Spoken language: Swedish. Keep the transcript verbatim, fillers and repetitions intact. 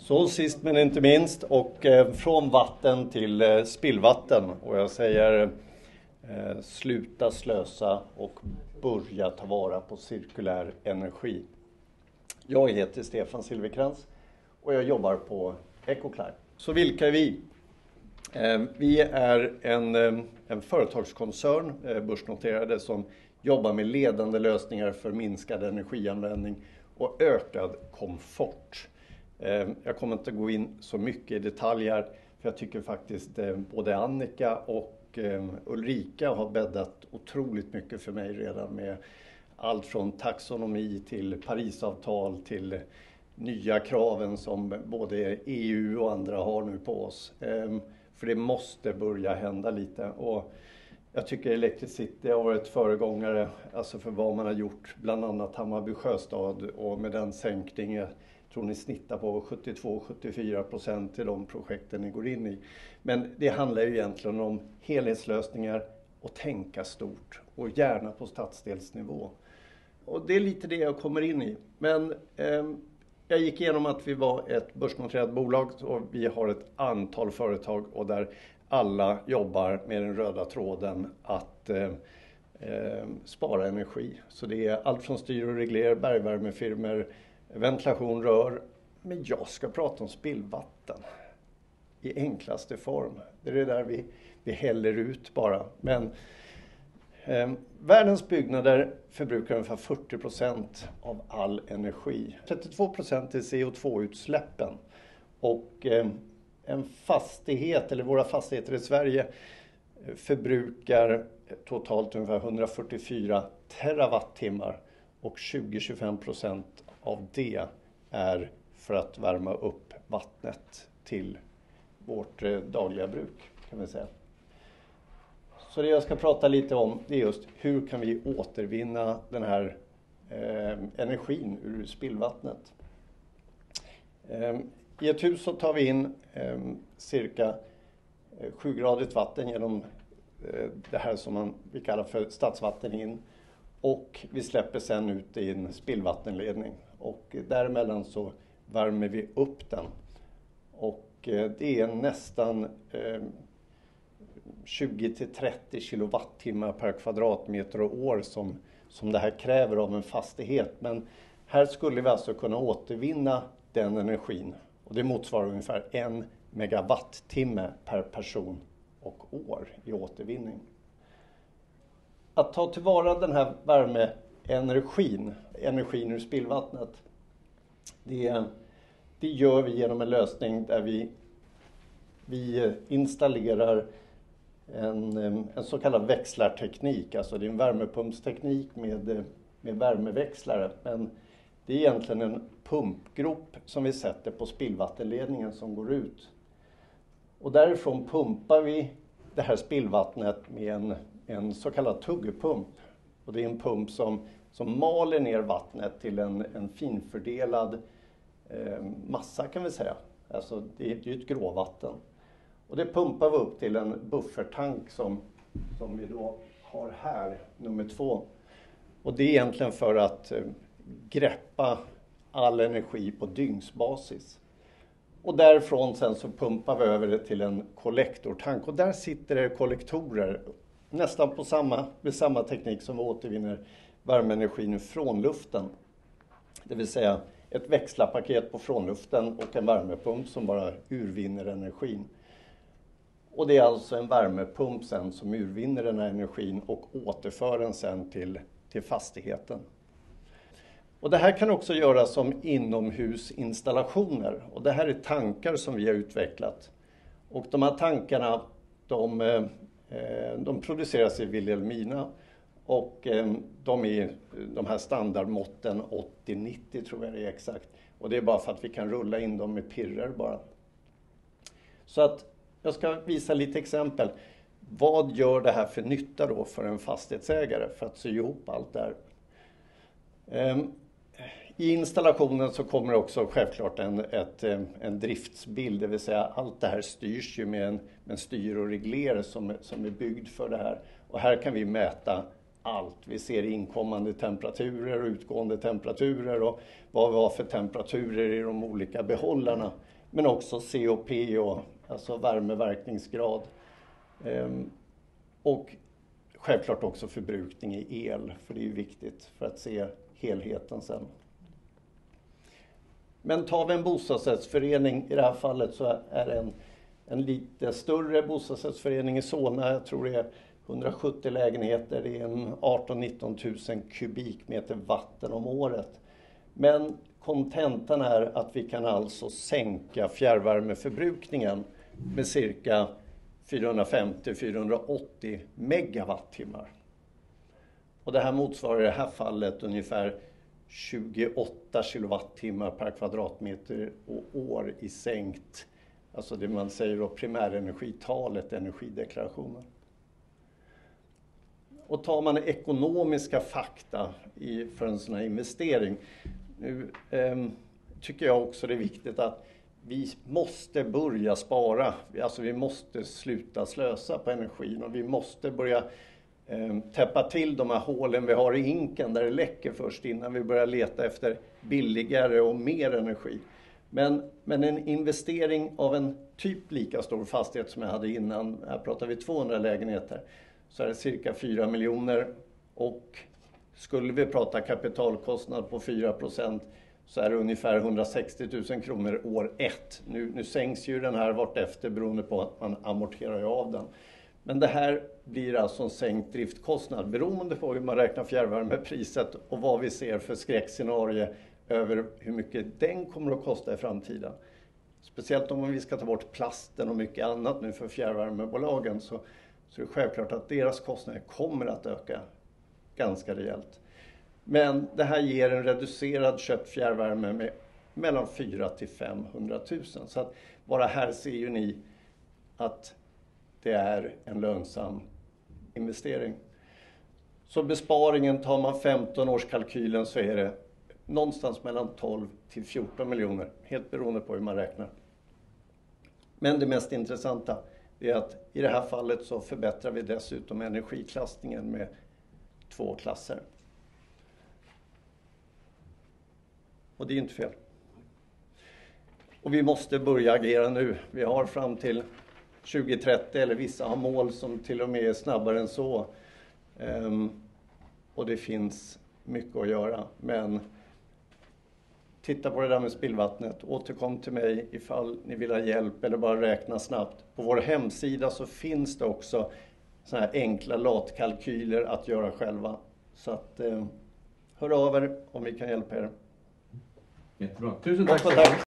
Så sist men inte minst, och eh, från vatten till eh, spillvatten. Och jag säger eh, sluta slösa och börja ta vara på cirkulär energi. Jag heter Stefan Silverkrans och jag jobbar på Ecoclime. Så vilka är vi? Eh, vi är en, eh, en företagskoncern, eh, börsnoterade, som jobbar med ledande lösningar för minskad energianvändning och ökad komfort. Jag kommer inte gå in så mycket i detaljer, för jag tycker faktiskt både Annika och Ulrika har bäddat otroligt mycket för mig redan, med allt från taxonomi till Parisavtal till nya kraven som både E U och andra har nu på oss. För det måste börja hända lite, och jag tycker Electricity har varit föregångare alltså för vad man har gjort, bland annat Hammarby Sjöstad, och med den sänkningen tror ni snittar på sjuttiotvå till sjuttiofyra procent i de projekten ni går in i. Men det handlar ju egentligen om helhetslösningar och tänka stort, och gärna på stadsdelsnivå. Och det är lite det jag kommer in i. Men eh, jag gick igenom att vi var ett börsnoterat bolag, och vi har ett antal företag, och där alla jobbar med den röda tråden att eh, eh, spara energi. Så det är allt från styr och regler, bergvärmefirmor, ventilation, rör. Men jag ska prata om spillvatten i enklaste form. Det är det där vi, vi häller ut bara. Men eh, världens byggnader förbrukar ungefär fyrtio procent av all energi. trettiotvå procent är C O två utsläppen. Och eh, en fastighet, eller våra fastigheter i Sverige, förbrukar totalt ungefär hundrafyrtiofyra terawattimmar, och tjugo till tjugofem procent av det är för att värma upp vattnet till vårt dagliga bruk, kan vi säga. Så det jag ska prata lite om, det är just hur kan vi återvinna den här eh, energin ur spillvattnet. Eh, I ett hus så tar vi in eh, cirka sjugradigt vatten genom eh, det här som man, vi kallar för stadsvatten in. Och vi släpper sen ut i en spillvattenledning, och däremellan så värmer vi upp den. Och det är nästan eh, tjugo till trettio kilowattimmar per kvadratmeter och år som, som det här kräver av en fastighet. Men här skulle vi alltså kunna återvinna den energin, och det motsvarar ungefär en megawattimme per person och år i återvinning. Att ta tillvara den här värmeenergin, energin ur spillvattnet, det, det gör vi genom en lösning där vi, vi installerar en, en så kallad växlarteknik. Alltså det är en värmepumpsteknik med, med värmeväxlare, men det är egentligen en pumpgrop som vi sätter på spillvattenledningen som går ut. Och därifrån pumpar vi det här spillvattnet med en en så kallad tuggepump. Och det är en pump som, som maler ner vattnet till en, en finfördelad eh, massa, kan vi säga. Alltså det är, det är ett gråvatten. Och det pumpar vi upp till en bufferttank som, som vi då har här, nummer två. Och det är egentligen för att eh, greppa all energi på dygnsbasis. Och därifrån sen så pumpar vi över det till en kollektortank. Och där sitter det kollektorer, nästan på samma, med samma teknik som vi återvinner värmeenergin från luften. Det vill säga ett växlarpaket på frånluften och en värmepump som bara urvinner energin. Och det är alltså en värmepump sen som urvinner den här energin och återför den sen till, till fastigheten. Och det här kan också göras som inomhusinstallationer. Och det här är tankar som vi har utvecklat. Och de här tankarna, de... De produceras i Vilhelmina, och de är de här standardmåtten åttio nittio, tror jag det är exakt. Och det är bara för att vi kan rulla in dem med pirrer bara. Så att jag ska visa lite exempel. Vad gör det här för nytta då för en fastighetsägare för att sy ihop allt där? I installationen så kommer också självklart en, ett, en driftsbild, det vill säga allt det här styrs ju med en, en styr och regler som, som är byggd för det här. Och här kan vi mäta allt. Vi ser inkommande temperaturer och utgående temperaturer och vad vi har för temperaturer i de olika behållarna. Men också C O P, och, alltså värmeverkningsgrad. Ehm, och självklart också förbrukning i el, för det är ju viktigt för att se helheten sen. Men tar vi en bostadsrättsförening, i det här fallet så är det en, en lite större bostadsrättsförening i Solna. Jag tror det är hundrasjuttio lägenheter, det är en arton till nitton tusen kubikmeter vatten om året. Men kontentan är att vi kan alltså sänka fjärrvärmeförbrukningen med cirka fyrahundrafemtio till fyrahundraåttio megawattimmar. Och det här motsvarar i det här fallet ungefär tjugoåtta kilowattimmar per kvadratmeter och år i sänkt, alltså det man säger då primärenergitalet, energideklarationen. Och tar man ekonomiska fakta i, för en sån här investering, nu eh, tycker jag också det är viktigt att vi måste börja spara, alltså vi måste sluta slösa på energin och vi måste börja eh, täppa till de här hålen vi har i hinken där det läcker först innan vi börjar leta efter billigare och mer energi. Men, men en investering av en typ lika stor fastighet som jag hade innan, här pratar vi tvåhundra lägenheter, så är det cirka fyra miljoner, och skulle vi prata kapitalkostnad på fyra procent så är det ungefär hundrasextio tusen kronor år ett. Nu, nu sänks ju den här vartefter beroende på att man amorterar av den. Men det här blir alltså en sänkt driftkostnad beroende på hur man räknar fjärrvärmepriset och vad vi ser för skräckscenario över hur mycket den kommer att kosta i framtiden. Speciellt om vi ska ta bort plasten och mycket annat nu för fjärrvärmebolagen, så, så är det självklart att deras kostnader kommer att öka ganska rejält. Men det här ger en reducerad köpt fjärrvärme med mellan fyra till femhundratusen. Så att bara här ser ju ni att det är en lönsam investering. Så besparingen, tar man femton års kalkylen så är det någonstans mellan tolv till fjorton miljoner. Helt beroende på hur man räknar. Men det mest intressanta är att i det här fallet så förbättrar vi dessutom energiklassningen med två klasser. Och det är inte fel. Och vi måste börja agera nu. Vi har fram till tjugo trettio, eller vissa har mål som till och med är snabbare än så. Um, och det finns mycket att göra. Men titta på det där med spillvattnet. Återkom till mig ifall ni vill ha hjälp eller bara räkna snabbt. På vår hemsida så finns det också såna här enkla latkalkyler att göra själva. Så att eh, hör av er om vi kan hjälpa er. Jättebra. Tusen tack. tack.